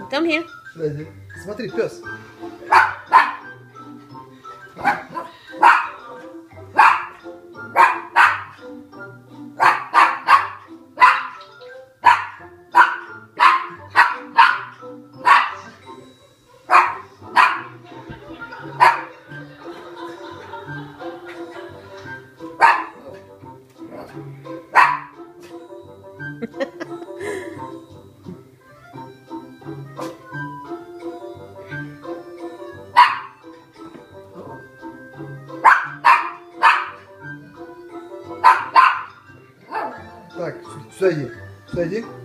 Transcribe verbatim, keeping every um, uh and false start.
Come here. Подойди. Смотри, пес. Так, сюда иди, сюда иди.